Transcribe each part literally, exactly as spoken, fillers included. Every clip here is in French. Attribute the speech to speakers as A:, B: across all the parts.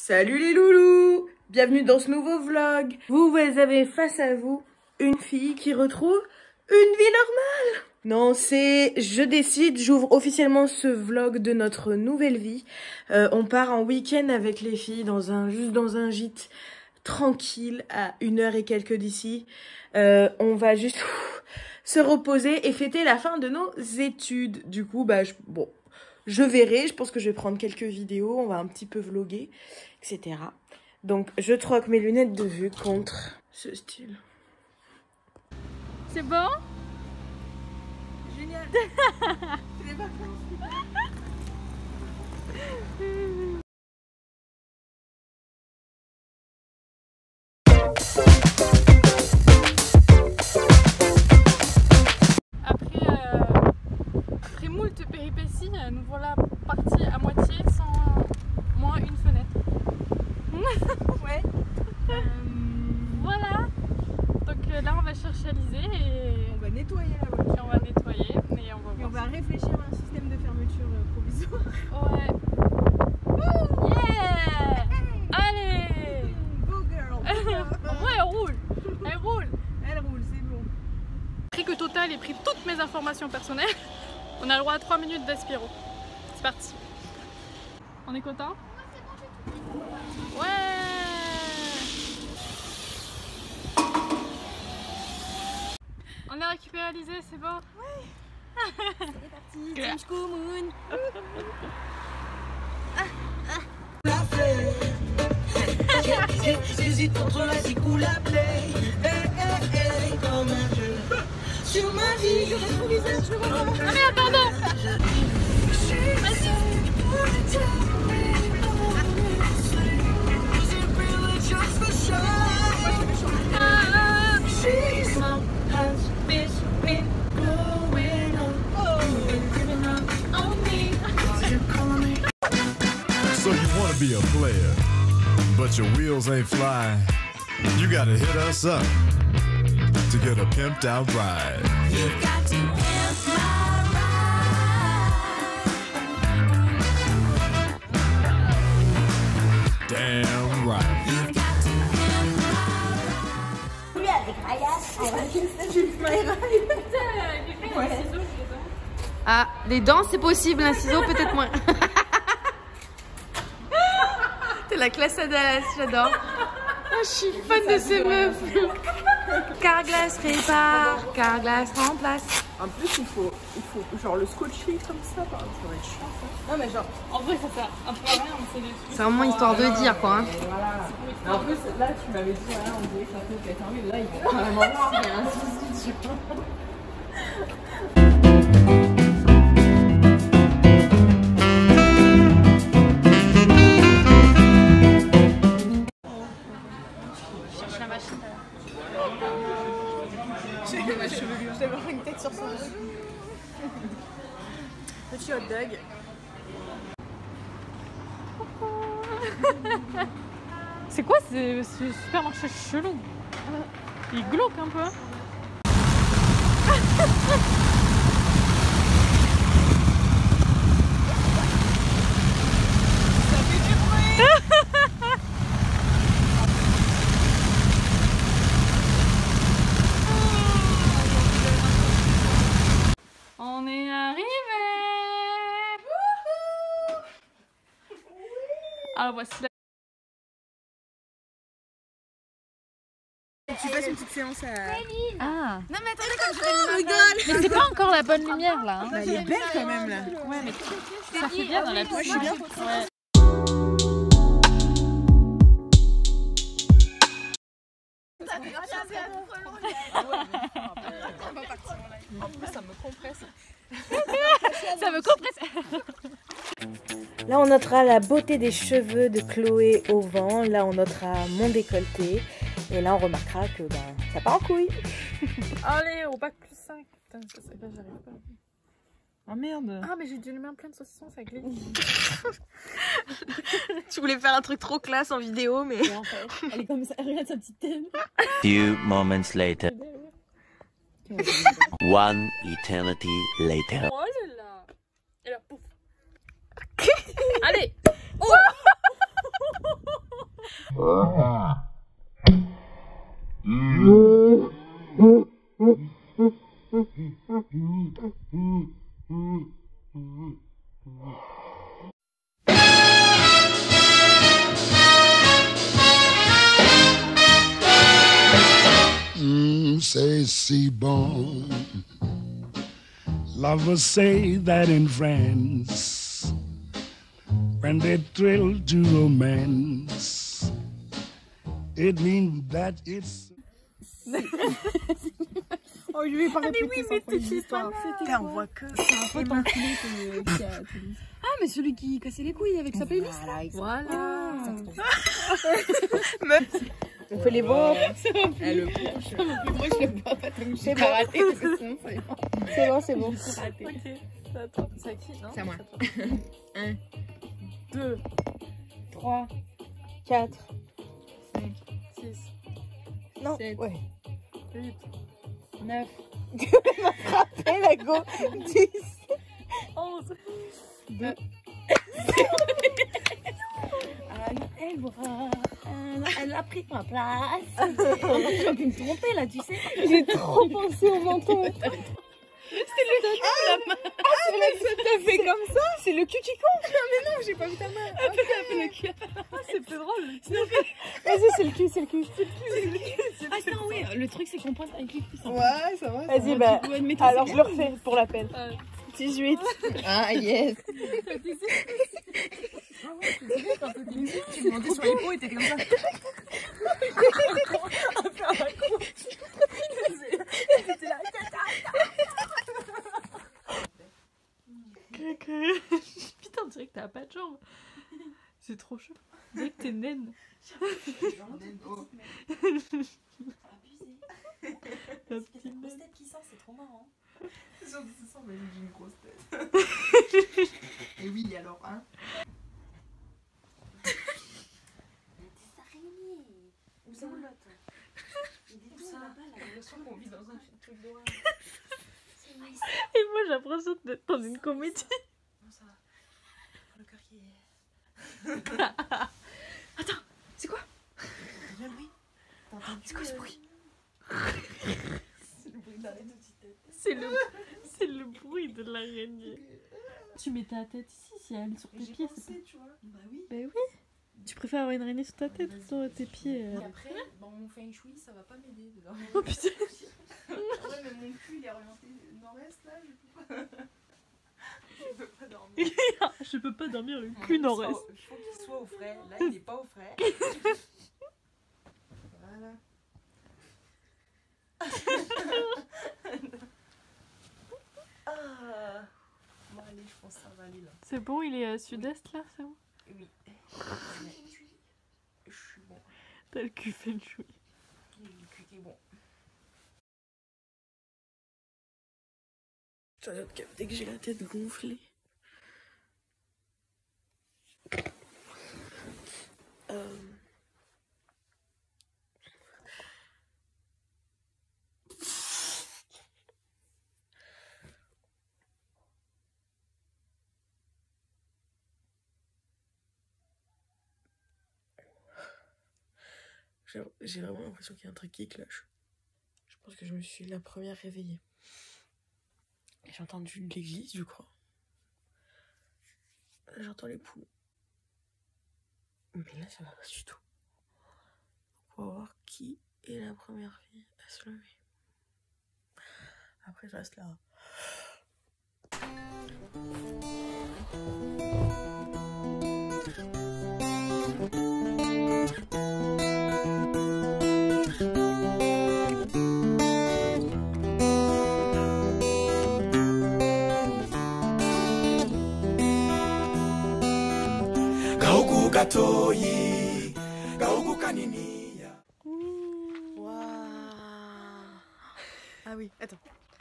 A: Salut les loulous! Bienvenue dans ce nouveau vlog. Vous, vous avez face à vous une fille qui retrouve une vie normale. Non, c'est... Je décide, j'ouvre officiellement ce vlog de notre nouvelle vie. Euh, on part en week-end avec les filles, dans un, juste dans un gîte tranquille, à une heure et quelques d'ici. Euh, on va juste ouf, se reposer et fêter la fin de nos études. Du coup, bah, je, bon... Je verrai, je pense que je vais prendre quelques vidéos, on va un petit peu vlogger, et cetera. Donc, je troque mes lunettes de vue contre ce style.
B: C'est bon?
A: Génial. C'est les vacances.
B: Après, euh, après moult péripéties, nous voilà partis à moitié sans moins une fenêtre.
A: Ouais.
B: Euh, voilà. Donc euh, là, on va chercher Alizé et
A: On va nettoyer la voiture.
B: on va nettoyer et on va
A: Et
B: voir.
A: on va réfléchir à un système de fermeture euh, provisoire.
B: Ouais. Yeah! Allez!
A: Go girl.
B: Ouais, elle roule. Elle roule.
A: Elle roule, c'est bon.
B: Après que Total ait pris toutes mes informations personnelles, on a le droit à trois minutes d'aspiro. C'est parti. On est content? Ouais! On a récupéré Alizé, c'est bon? Ouais!
A: C'est parti, Team Schoomoon.
C: J'hésite entre la zig ou la play. Hey, hey, hey, comme un jeu. Sur ma vie, je reste mon visage, je le vois pas.
B: Ah merde, pardon!
D: So you wanna be a player, but your wheels ain't flying. You gotta hit us up to get a pimped out ride.
C: You got to pimp my ride.
D: Damn right.
C: You got to pimp my ride.
E: Ah, les dents c'est possible, un ciseau peut-être moins. T'es la classe à Dallas, j'adore. Oh, je suis fan de ces meufs. Carglass répare, Carglass remplace.
A: En plus, il faut, il faut genre le scotcher comme ça, ça va être chiant. Ça. Non, mais genre.
B: En vrai, ça sert un peu à rien, on sait des trucs.
E: C'est vraiment histoire de dire quoi. Hein.
A: Et voilà. Mais en plus, là, tu m'avais dit, voilà, on dirait que ça peut être fermé. Là, il va quand même voir qu'il y a un souci, tu vois. J'avais une tête sur son dos. Petit hot dog.
B: C'est quoi ce, ce supermarché chelou? Il glauque un peu.
A: Ça fait du bruit.
B: On est arrivé. Alors voici la...
A: Tu passes une petite séance à...
B: Ah.
A: Non mais attendez, comme je regarde.
B: Mais c'est pas encore la bonne lumière là. Hein.
A: Bah, elle est belle quand même là.
B: Ouais, mais ça fait bien dans la piscine.
A: Moi je suis bien.
B: Ouais.
A: En plus ça me compresse.
B: Ça me compresse.
F: Là, on notera la beauté des cheveux de Chloé au vent. Là, on notera mon décolleté. Et là, on remarquera que ben, ça part en couille.
B: Allez, au bac plus cinq. Putain, ça, ça, là, j'arrive pas.
A: Oh merde.
B: Ah, mais j'ai dû lui mettre plein de saucissons, ça glisse.
F: Tu voulais faire un truc trop classe en vidéo, mais...
B: Et en fait, elle est comme ça, regarde sa petite tête.
G: Few moments later. One eternity later.
B: Oh là là. Et là, pouf. Allez. Oh.
H: Mm, say c'est bon. Lovers say that in France, when they thrill to romance, it means that it's.
B: Oh, je vais pas répéter
E: oui,
B: ça,
E: mais
B: faut une
E: t'étais
B: histoire.
E: pas là.
B: Putain, on voit que c'est un pote enculé que- qui a-
E: Ah, mais celui qui cassait les couilles avec sa playlist.
B: Voilà.
E: Voilà.
F: On fait les bons.
B: Eh, le punch. Moi, je le vois pas tant que j'ai
F: bon.
B: raté parce que sinon, ça y est.
F: C'est bon, c'est bon.
B: Raté. Ok. Attends, c'est à qui? Non,
F: C'est à moi.
B: toi.
F: un,
B: deux,
F: trois, quatre,
B: cinq, six,
F: non,
B: Sept.
F: ouais.
B: huit,
F: neuf. Et la go. dix.
B: onze.
F: deux. Elle voit. Elle a pris ma place. J'ai pu me tromper là, tu sais. J'ai trop pensé au menton.
B: C'est le cul, la main.
F: Ah, mais ça t'a fait comme ça. C'est le cul qui compte.
B: Mais non, j'ai pas vu ta main. Ah, t'as fait le cul. Ah, c'est plus drôle.
F: Vas-y, c'est le cul, c'est le cul.
E: Ah, non, oui, le truc c'est qu'on pointe avec les cuisses.
B: Ouais, ça va.
F: Vas-y, bah. Alors je le refais pour la peine.
B: Euh,
F: dix-huit. Ah, yes.
B: Ah ouais, je te disais quand t'étais ici, tu me montais sur les peaux et t'étais comme ça. Putain, on dirait que t'as pas de jambes. C'est trop chaud. On dirait que t'es naine. La petite naine.
E: qui sort, c'est trop marrant.
B: C'est sûr que c'est ça, mais j'ai une grosse tête. Et oui, alors, hein.
E: Où ça l'autre?
B: Où ça? J'ai l'impression qu'on vit dans un truc d'horreur.
A: Et moi, j'ai l'impression d'être dans une comédie.
B: Comment ça? Le cœur qui est.
E: Attends, c'est quoi?
B: Bien le bruit. T'as entendu?
E: C'est quoi ce bruit?
B: C'est le bruit de l'arrêt de petite tête.
A: C'est le, c'est le bruit de l'araignée. Tu mets ta tête ici, si elle est sur tes
B: J'ai
A: pieds.
B: pensé, tu vois. Bah oui.
A: Bah oui. Tu préfères avoir une araignée sur ta tête ou sur tes pieds euh...
B: Et après, dans mon feng shui, ça va pas m'aider dedans.
A: Oh putain.
B: Ah ouais, mais mon cul il est orienté nord-est là, je peux pas. Je peux pas dormir.
A: Je peux pas dormir le cul nord-est.
B: Il faut qu'il soit au frais. Là, il est pas au frais. Voilà. Ah. Bon, allez, je pense que ça va aller là.
A: C'est bon, il est à sud-est là, c'est bon?
B: Oui. Je suis bon.
A: T'as le cul feng shui.
B: Le cul qui est bon.
A: Je viens de capter que j'ai la tête gonflée. Euh... J'ai vraiment l'impression qu'il y a un truc qui cloche. Je pense que je me suis la première réveillée. J'ai entendu l'église, je crois. J'entends les poules. Mais là, ça va pas du tout. On va voir qui est la première fille à se lever. Après, je reste là.
C: Kauku katoyi, kauku kaniniya.
A: Waouh. Ah oui, attends.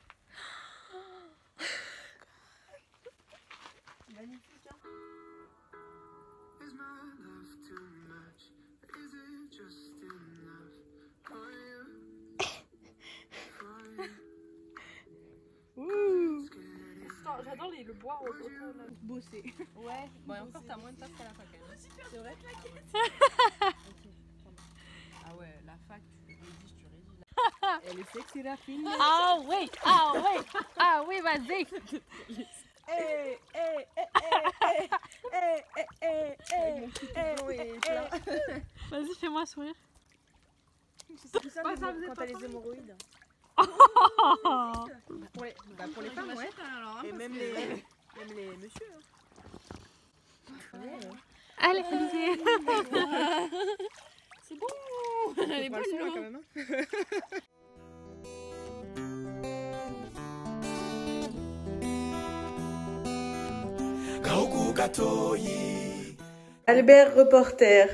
B: Magnifique, hein.
C: Is my love too much? Is it just enough for you? For you?
B: J'adore les- le bois au coco là.
E: Bosser.
B: Ouais, bon, et encore t'as moins de taf qu'à la fac. C'est vrai?
A: Le sexe il a filmé.
B: Ah oui, ah oui, ah oui, vas-y.
A: Eh, eh, eh, eh, eh, eh, eh, eh, eh,
B: Vas-y, fais-moi sourire.
A: C'est ça
B: Bah, ça
A: quand
B: faisait
A: t'as
B: pas
A: les
B: pareil.
A: hémorroïdes. Pour les, bah pour les femmes, ouais. Et même les, même les messieurs. Hein.
B: Allez, Alizé.
A: C'est bon. Elle est bonne, quand même. Hein. Albert reporter.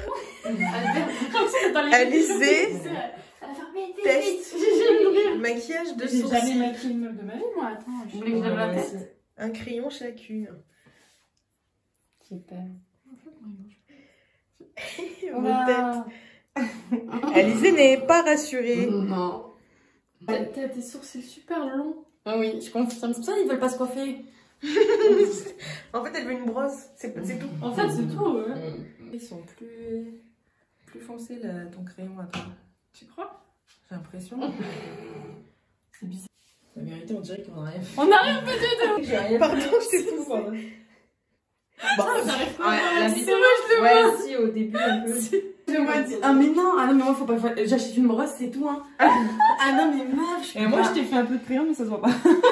A: Alizé. Test. Maquillage de sourcils.
B: J'ai jamais maquillé une meuf de ma vie, moi. Attends, je voulais que je lève la tête.
A: Un crayon chacune.
B: Super.
A: Vos têtes. Alizé n'est pas rassurée.
B: Non. T'as tes sourcils super longs.
E: Ah oui, je confirme. C'est pour ça qu'ils veulent pas se coiffer.
A: En fait, elle veut une brosse. C'est tout.
B: En fait, c'est tout. Ouais.
I: Ils sont plus, plus foncés, là, ton crayon à toi.
B: Tu crois?
I: J'ai l'impression. C'est bizarre. La vérité, on dirait qu'on a rien fait.
B: On n'a rien fait du tout.
I: J'ai rien
A: Pardon,
I: fait.
A: je t'ai tout
I: Bon.
B: Bon, j'arrive pas
I: Ouais,
B: à
I: la
B: voir.
I: vidéo.
B: C'est moi, je le vois.
I: Ouais, si, au début, un peu.
B: Je vois dire.
E: Ah mais non, ah non mais moi faut pas faire... J'achète une brosse, c'est tout hein. Ah non mais meuf, je
I: Et moi, je t'ai fait un peu de crayon, mais ça se voit pas.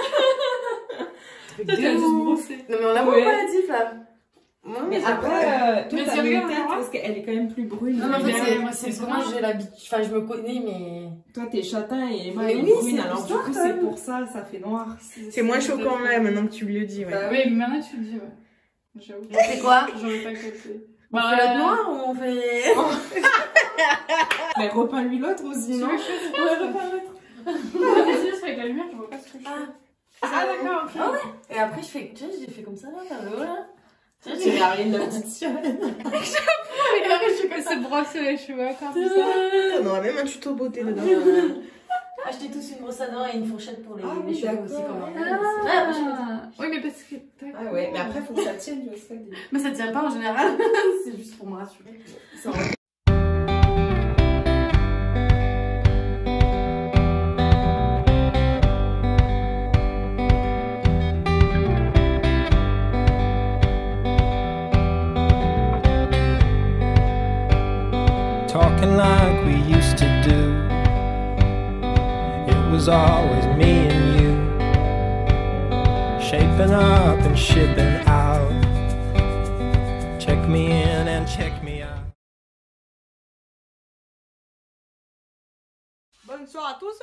B: T'as juste brossé.
E: Non mais on la voit
I: Ouais.
E: pas la diff là. Moi,
I: Mais
E: j'ai
I: après,
E: pas-
I: euh, toi,
B: Mais
I: t'as
B: si,
I: mis
B: regarde,
I: une tête
B: regarde.
I: parce qu'elle est quand même plus brune.
E: Non mais en fait
B: Mais
E: c'est
B: moi,
E: c'est
B: c'est
E: parce que moi
B: vraiment-
E: j'ai l'habitude, enfin je me connais mais...
I: Toi, t'es châtain et moi,
E: Mais
I: elle est
E: oui,
I: brune.
E: c'est
I: Alors,
E: pour
I: du
E: ça,
I: coup,
E: quand
I: c'est
E: même.
I: pour ça, ça fait noir.
A: C'est moins choquant là, maintenant que tu le dis. Ouais.
I: Bah
B: Oui, mais maintenant tu le dis, ouais. J'avoue.
E: On fait quoi?
B: J'aurais pas capté.
E: On fait l'autre noir ou on fait...
I: Mais repeins-lui l'autre aussi,
B: Tu
I: non?
B: veux que je fasse ça?
E: Ouais, repeins l'autre.
B: Vas-y, juste avec la lumière, je vois pas ce que je fais.
E: Ah,
B: Ah, d'accord, ok.
E: Ah ouais. Et après je fais, tu sais, j'ai fait comme ça là, vers le haut là. Tu sais, j'ai regardé de la petite sirène.
B: Regarde, je suis comme se brosser les cheveux encore plus ça.
A: On aurait même un tuto beauté dedans.
E: Achetez tous une brosse à dents et une fourchette pour les,
I: Ah
E: les
I: oui,
E: cheveux aussi
I: d'accord.
E: quand même. Ah, moi, je fais ça.
B: Oui, mais parce que.
I: Ah ouais, mais après, faut que ça tienne, je sais.
E: Mais ça tient pas en général, c'est juste pour me rassurer.
I: Ça en-
J: Talking like we used to do. It was always me and you, shaping up and shipping out. Check me in and check me out.
A: Bonne soirée à tous.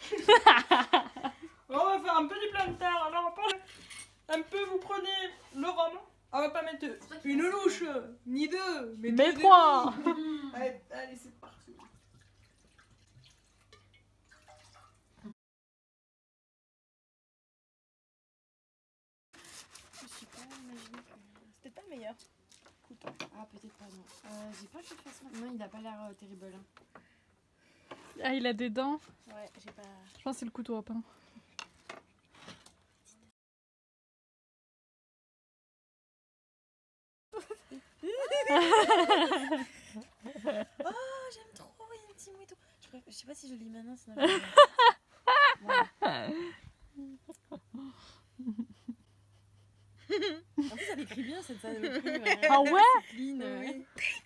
A: On va faire un petit plein de terre. Alors, on va un peu, vous prenez le rhum. On va pas mettre une louche, ni deux, mais,
B: Mais
A: deux
B: trois.
A: demi. Allez, allez c'est parti.
F: Je suis pas imaginé que... C'était pas le meilleur. Ah, peut-être pas, non. Euh, j'ai pas fait de façon. Non, il a pas l'air euh, terrible. Hein.
B: Ah, il a des dents.
F: Ouais, j'ai pas.
B: Je pense que c'est le couteau à pain.
F: Oh, j'aime trop, il y a un petit mot et tout. Je, préfère- je sais pas si je lis maintenant, sinon je vais- Voilà. En plus, elle écrit bien cette salle.
B: Ah ouais?
F: C'est clean. Ouais.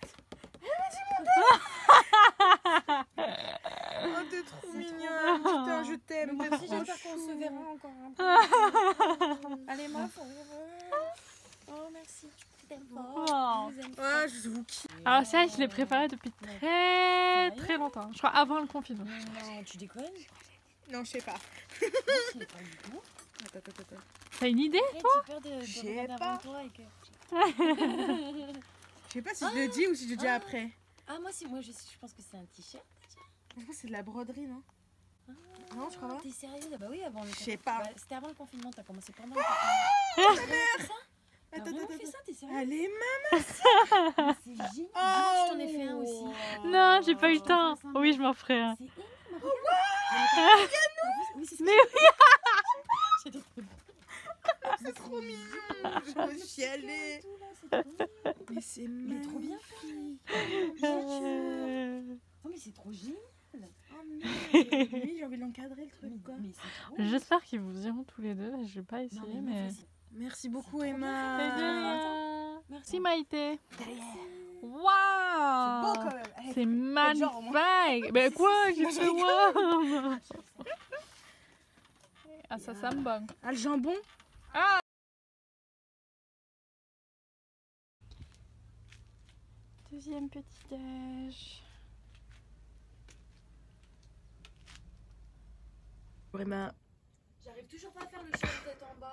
A: Oh, t'es trop mignonne. Putain, je t'aime. T'es
F: Merci,
A: trop
F: j'espère qu'on se
A: chou.
F: verra encore un peu. Allez, moi, oh, merci. Je t'aime fort.
B: Oh.
F: Je vous aime
A: Ouais, je vous kiffe.
B: Alors ça, je l'ai préparé depuis très très longtemps. Je crois avant le confinement.
F: Non, tu déconnes?
A: Non, je sais pas.
F: Je sais pas du tout.
A: Attends, attends, attends.
B: T'as une idée?
F: Arrête, j'ai peur de, de
A: Je sais
F: regarder
A: pas.
F: avant toi et que...
A: Je sais pas si je le dis ou si je le dis
F: Ah.
A: après.
F: Ah, moi, si, moi je, je pense que c'est un t-shirt.
A: Je pense que c'est de la broderie, non?
F: Ah,
A: Non, tu crois pas?
F: T'es sérieuse? Ah bah oui, avant le
A: Je sais
F: confinement.
A: pas.
F: Bah, c'était avant le confinement, t'as commencé pendant le confinement. Ah, c'est ça? T'as
A: Attends,
F: vraiment
A: attends,
F: fait
A: attends.
F: ça? T'es sérieuse?
A: Allez,
F: Mais c'est génial.
A: Oh.
F: Je t'en ai fait un aussi.
B: Non, j'ai pas eu le
F: Je t'en
B: temps.
F: fais un
B: Oui, je m'en ferai un.
F: C'est énorme. regarde. Oui, c'est ce que
B: Mais
F: j'ai dit.
A: C'est trop mignon. Je me suis allée. Mais c'est
F: Mais trop bien fait.
B: Euh,
F: Oh, mais c'est trop génial. Oh,
A: Oui, j'ai envie de l'encadrer le truc quoi.
B: J'espère qu'ils vous iront tous les deux. Je vais pas essayer, mais.
A: Merci beaucoup Emma.
B: Merci Maïté.
A: beau
B: Waouh!
A: quand même. Allez,
B: C'est
A: faites genre, au moins.
B: magnifique! Mais quoi?
A: si,
B: J'ai
A: si,
B: fait
A: je
B: waouh! Ah, ça sent bon.
A: Ah, le jambon?
B: Ah! Deuxième petit déj.
A: Emma.
F: J'arrive toujours pas à faire le chien de tête en bas.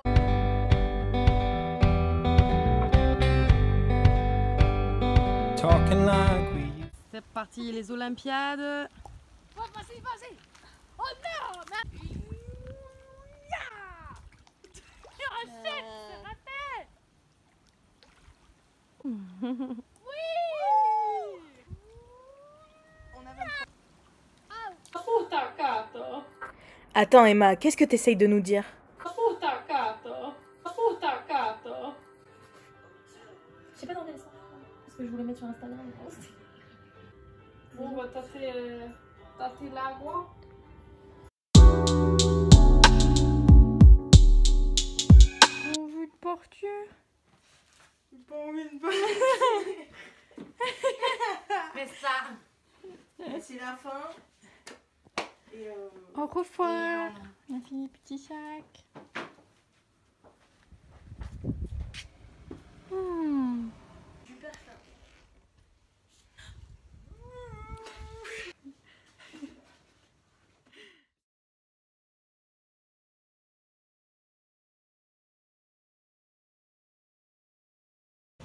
J: Talking like we used.
E: C'est parti, les Olympiades.
B: Oh, vas-y, vas-y! Oh non! Tu rachètes, c'est raté!
A: Attends Emma, qu'est-ce que t'essayes de nous dire?
F: Je sais pas dans quel sens. Parce que je voulais mettre sur Instagram.
B: Bon, bah, t'as fait, euh, t'as fait l'agua. Bon, vu de portu.
A: J'ai pas envie de parler.
E: Mais ça.
A: C'est la fin. Et euh...
B: Au revoir. On a fini le petit sac. Hmm.
A: Super fin.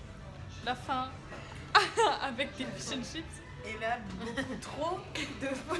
B: La fin avec les fish and chips.
A: Et là, beaucoup trop de fois.